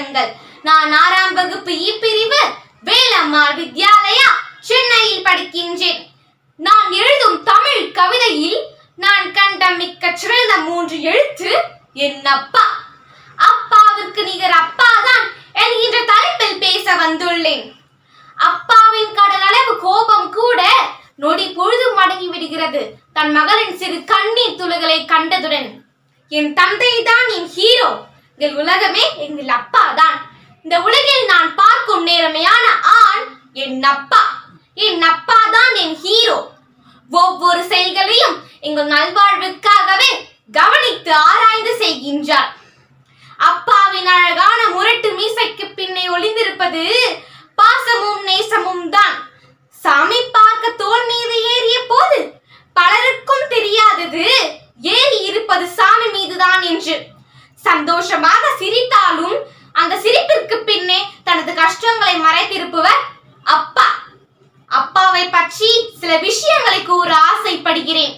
பாருங்கள். நான் 6ஆம் வகுப்பு இ பிரிவு வேலம்மாள் வித்யாலயா சென்னையில் படிக்கின்றேன். நான் எழுதும் தமிழ் கவிதையில் நான் கண்ட மிக்க சிறந்த 3 எழுத்து என் அப்பா. அப்பாவிற்கு நிகர் அப்பாதான் என்கின்ற தலைப்பில் பேச வந்துள்ளேன். அப்பாவின் கடல் அளவு கோபம் கூட நொடி பொழுது மடங்கி விடுகிறது தன் மகளின் சிறு கண்ணீர் துளிகளை கண்டதுடன். என் தந்தை தான் என் ஹீரோ. எங்கள் உலகமே எங்கள் அப்பா தான். இந்த உலகில் நான் பார்க்கும் நேர்மையான ஆண் என் அப்பா. என் அப்பா தான் என் ஹீரோ. ஒவ்வொரு செயல்களையும் எங்கள் நல்வாழ்வுக்காகவே கவனித்து ஆராய்ந்து செய்கின்றார். அப்பாவின் அழகான முரட்டு மீசைக்கு பின்னே ஒளிந்திருப்பது பாசமும் நேசமும் தான். சாமி பார்க்க தோல் மீது ஏறிய போது பலருக்கும் தெரியாதது ஏறி இருப்பது சாமி மீதுதான் என்று. சந்தோஷமாக சிரித்தாலும் அந்த சிரிப்பிற்கு பின்னே தனது கஷ்டங்களை மறைத்திருப்பவர் அப்பா. அப்பாவை பற்றி சில விஷயங்களை கூற ஆசைப்படுகிறேன்.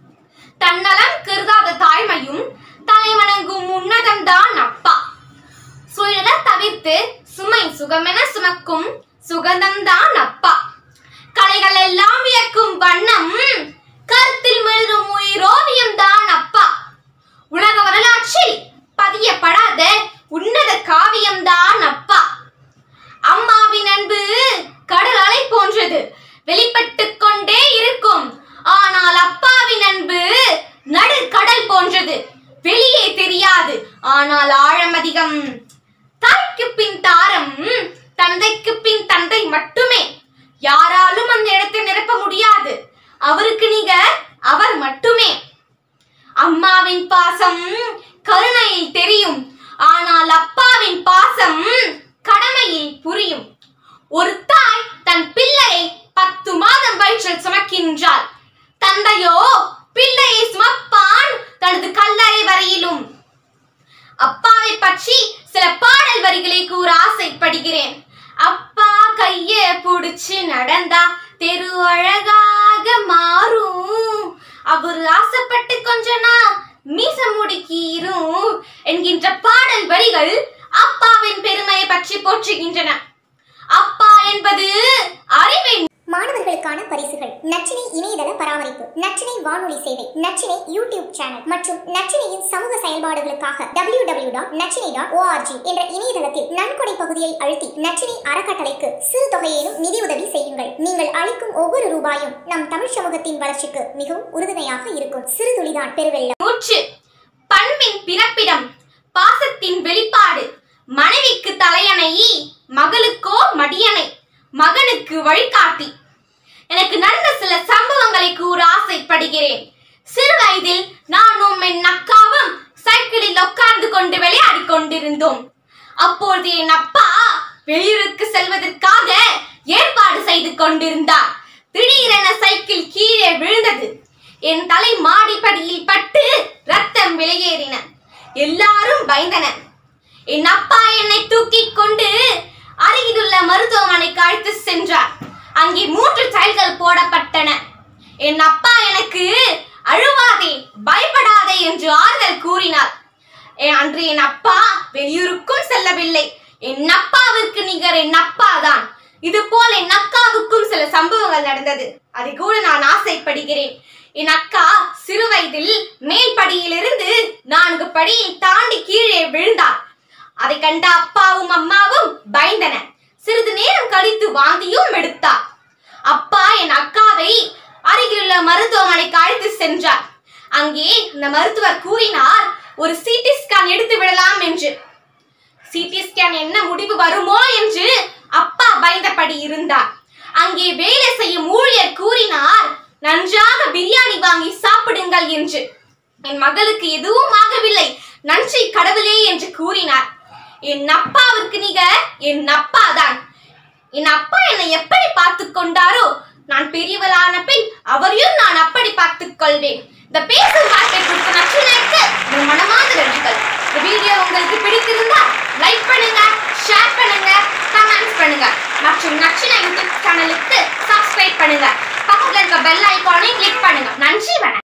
தன்னலம் கருதாத தாய்மையும் தலை வணங்கும் உன்னதம் தான் அப்பா. சுயத தவிர்த்து சுமை சுகமென சுமக்கும் சுகந்தம் தான் அப்பா. கலைகள் எல்லாம் வியக்கும் வண்ணம் கருத்தில் மிளரும் உயிரோவியம் தான் அப்பா. உலக வரலாற்றில் பதியப்படாத உன்னத காவியம் தான் அப்பா. அம்மாவின் அன்பு கடல் அலை போன்றது, வெளிப்பட்டு கொண்டே இருக்கும். ஆனால் அப்பாவின் அன்பு நடுக்கடல் போன்றது, வெளியே தெரியாது ஆனால் ஆழம் அதிகம். தாய்க்கு பின் தாரம், தந்தைக்கு பின் தந்தை மட்டுமே. யாராலும் அந்த இடத்தை நிரப்ப முடியாது. அவருக்கு நிகர் அவர் மட்டுமே. அம்மாவின் பாசம் கருணையில் தெரியும், ஆனால் அப்பாவின் பாசம் கடமையில் புரியும். ஒரு தாய் தன் பிள்ளையை 10 மாதம் வயிற்றில் சுமக்கின்றாள். தந்தையோ பிள்ளையை சுமப்பான் தனது கல்லறை வரையிலும். அப்பாவை பற்றி சில பாடல் வரிகளை கூற ஆசைப்படுகிறேன். அப்பா கைய புடிச்சு நடந்தா தெரு அழகாக மாறும். அவர் ஆசைப்பட்டு கொஞ்சனா மீச முடிக்கீரும் என்கின்ற பாடல் வரிகள் அப்பாவின் பெருமையை பற்றி போற்றுகின்றன. அப்பா என்பது அறிவின். மாணவர்களுக்கான பரிசுகள்: நச்சினை இணையதள பராமரிப்பு, நச்சினை வானொலி சேவை, நச்சினை யூடியூப் சேனல் மற்றும் நச்சினையின் சமூக செயல்பாடுகளுக்காக www.nachinai.org என்ற இணையதளத்தில் நன்கொடை பகுதியை அழுத்தி நச்சினை அறக்கட்டளைக்கு சிறு தொகையேனும் நிதி உதவி செய்யுங்கள். நீங்கள் அளிக்கும் ஒவ்வொரு ரூபாயும் நம் தமிழ் சமூகத்தின் வளர்ச்சிக்கு மிகவும் உறுதுணையாக இருக்கும். சிறு துளிதான் பெருவெள்ளம். மூச்சு பண்பின் பிறப்பிடம், பாசத்தின் வெளிப்பாடு. மனைவிக்கு தலையணை, மகளுக்கோ மடியணை, மகனுக்கு வழிகாட்டி. எனக்கு நடந்த சில சம்பவங்களை கூற ஆசைப்படுகிறேன். சிறு வயதில் நானும் என் அக்காவும் சைக்கிளில் உட்கார்ந்து கொண்டு விளையாடி கொண்டிருந்தோம். அப்பொழுது என் அப்பா வெளியூருக்கு செல்வதற்காக ஏற்பாடு செய்து கொண்டிருந்தார். திடீரென சைக்கிள் கீழே விழுந்தது. என் தலை மாடிப்படியில் பட்டு ரத்தம் வெளியேறின. எல்லாரும் பயந்தனர். என் அப்பா என்னை தூக்கி கொண்டு அருகிலுள்ள மருத்துவமனைக்கு அழைத்து சென்றார். அங்கே 3 தையல்கள் போடப்பட்டன. என் அப்பா எனக்கு அழுவாதே, பயப்படாதே என்று ஆறுதல் கூறினார். அன்று என் அப்பா வெளியூருக்கும் செல்லவில்லை. என் அப்பாவிற்கு நிகர் என் அப்பா தான். இது போல் என் அக்காவுக்கும் சில சம்பவங்கள் நடந்தது. அதை கூட நான் ஆசைப்படுகிறேன். என் அக்கா சிறு வயதில் மேல் படியிலிருந்து 4 படியை தாண்டி கீழே விழுந்தார். அதை கண்ட அப்பாவும் அம்மாவும் பயந்தனர். சிறிது நேரம் கழித்து வாந்தியும் எடுத்தார். அப்பா என் அக்காவை அருகிலுள்ள மருத்துவமனைக்கு அழைத்து சென்றார். அங்கே இந்த மருத்துவர் கூறினார், ஒரு சிடி ஸ்கேன் எடுத்து விடலாம் என்று. சிடி ஸ்கேன் என்ன முடிவு வருமோ என்று அப்பா பயந்தபடி இருந்தார். அங்கே வேலை செய்யும் ஊழியர் கூறினார், நன்றாக பிரியாணி வாங்கி சாப்பிடுங்கள் என்று. என் மகளுக்கு எதுவும் ஆகவில்லை, நன்றி கடவுளே என்று கூறினார். என் அப்பாவிற்கு நிகர் என் அப்பா தான். என் அப்பா என்னை எப்படி பார்த்து கொண்டாரோ, நான் பெரியவளான பின் அவரையும் நான் அப்படி பார்த்துக் கொள்வேன். இந்த பேசும் வாய்ப்பை கொடுத்த நச்சினைக்கு மனமார்ந்த நன்றிகள். இந்த வீடியோ உங்களுக்கு பிடித்திருந்தால் லைக் பண்ணுங்க, ஷேர் பண்ணுங்க, கமெண்ட்ஸ் பண்ணுங்க மற்றும் நச்சினை யூடியூப் சேனலுக்கு சப்ஸ்கிரைப் பண்ணுங்க. பக்கத்துல இருக்க பெல் ஐகானை கிளிக் பண்ணுங்க. நன்றி, வணக்கம்.